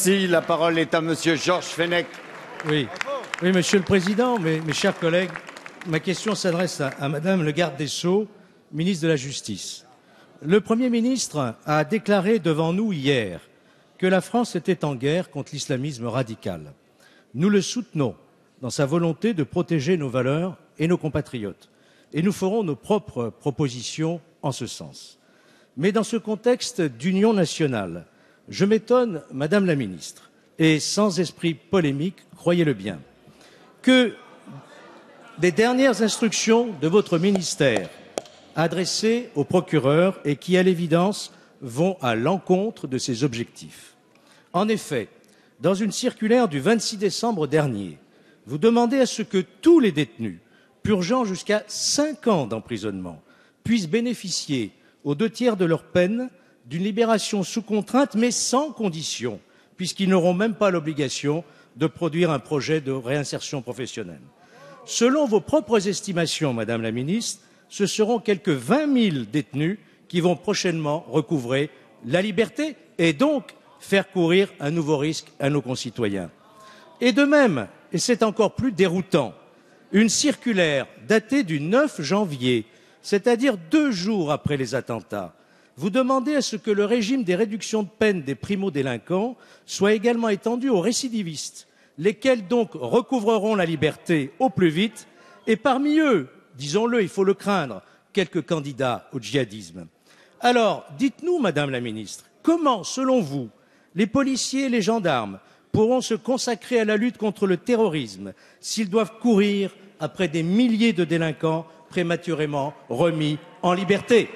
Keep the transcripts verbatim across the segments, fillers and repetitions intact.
Merci. La parole est à Monsieur Georges Fenech. Oui, oui, Monsieur le Président, mes, mes chers collègues, ma question s'adresse à, à Madame le garde des Sceaux, ministre de la Justice. Le Premier ministre a déclaré devant nous hier que la France était en guerre contre l'islamisme radical. Nous le soutenons dans sa volonté de protéger nos valeurs et nos compatriotes. Et nous ferons nos propres propositions en ce sens. Mais dans ce contexte d'union nationale, je m'étonne, Madame la Ministre, et sans esprit polémique, croyez-le bien, que des dernières instructions de votre ministère adressées aux procureurs et qui, à l'évidence, vont à l'encontre de ces objectifs. En effet, dans une circulaire du vingt-six décembre dernier, vous demandez à ce que tous les détenus purgeant jusqu'à cinq ans d'emprisonnement puissent bénéficier aux deux tiers de leur peine d'une libération sous contrainte, mais sans condition, puisqu'ils n'auront même pas l'obligation de produire un projet de réinsertion professionnelle. Selon vos propres estimations, Madame la Ministre, ce seront quelques vingt mille détenus qui vont prochainement recouvrer la liberté et donc faire courir un nouveau risque à nos concitoyens. Et de même, et c'est encore plus déroutant, une circulaire datée du neuf janvier, c'est-à-dire deux jours après les attentats, vous demandez à ce que le régime des réductions de peine des primo-délinquants soit également étendu aux récidivistes, lesquels donc recouvreront la liberté au plus vite, et parmi eux, disons-le, il faut le craindre, quelques candidats au djihadisme. Alors, dites-nous, Madame la Ministre, comment, selon vous, les policiers et les gendarmes pourront se consacrer à la lutte contre le terrorisme s'ils doivent courir après des milliers de délinquants prématurément remis en liberté?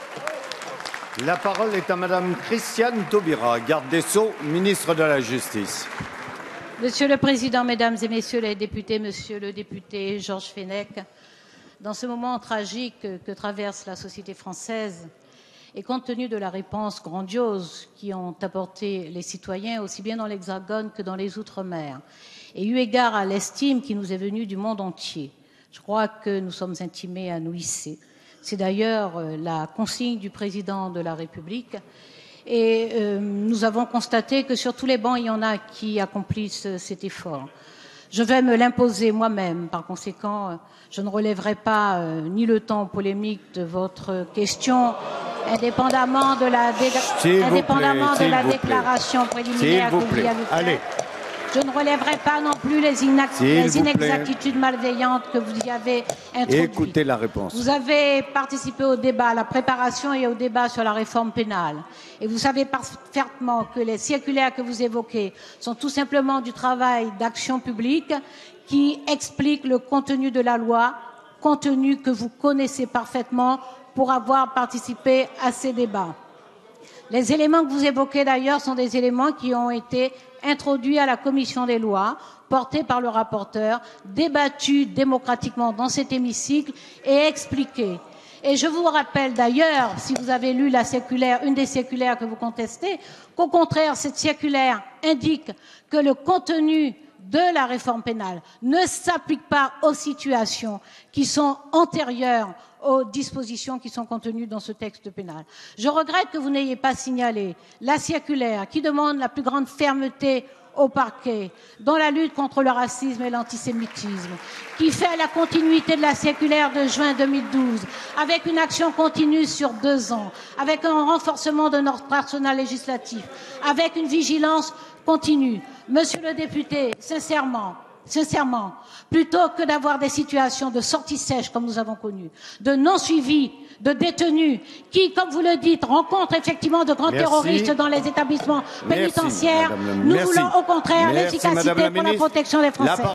La parole est à Madame Christiane Taubira, garde des Sceaux, ministre de la Justice. Monsieur le Président, Mesdames et Messieurs les députés, Monsieur le député Georges Fenech, dans ce moment tragique que traverse la société française, et compte tenu de la réponse grandiose qui ont apporté les citoyens, aussi bien dans l'Hexagone que dans les Outre-mer, et eu égard à l'estime qui nous est venue du monde entier, je crois que nous sommes intimés à nous hisser. C'est d'ailleurs la consigne du Président de la République. Et euh, nous avons constaté que sur tous les bancs, il y en a qui accomplissent cet effort. Je vais me l'imposer moi-même. Par conséquent, je ne relèverai pas euh, ni le temps polémique de votre question, indépendamment de la, dé... indépendamment plaît, de la vous déclaration plaît. préliminaire que vous y avez faite. Je ne relèverai pas non plus les, inac... les inexactitudes malveillantes que vous y avez introduites. Écoutez la réponse. Vous avez participé au débat, à la préparation et au débat sur la réforme pénale. Et vous savez parfaitement que les circulaires que vous évoquez sont tout simplement du travail d'action publique qui explique le contenu de la loi, contenu que vous connaissez parfaitement pour avoir participé à ces débats. Les éléments que vous évoquez d'ailleurs sont des éléments qui ont été introduits à la commission des lois, portés par le rapporteur, débattus démocratiquement dans cet hémicycle et expliqués. Et je vous rappelle d'ailleurs, si vous avez lu la circulaire, une des circulaires que vous contestez, qu'au contraire, cette circulaire indique que le contenu de la réforme pénale ne s'applique pas aux situations qui sont antérieures aux dispositions qui sont contenues dans ce texte pénal. Je regrette que vous n'ayez pas signalé la circulaire qui demande la plus grande fermeté au parquet dans la lutte contre le racisme et l'antisémitisme, qui fait la continuité de la circulaire de juin deux mille douze, avec une action continue sur deux ans, avec un renforcement de notre arsenal législatif, avec une vigilance continue. Monsieur le député, sincèrement, sincèrement, plutôt que d'avoir des situations de sortie sèche comme nous avons connu, de non-suivi, de détenus qui, comme vous le dites, rencontrent effectivement de grands Merci. terroristes dans les établissements Merci, pénitentiaires, Madame la- nous Merci. voulons au contraire Merci, l'efficacité Madame la pour la ministre. protection des Français. La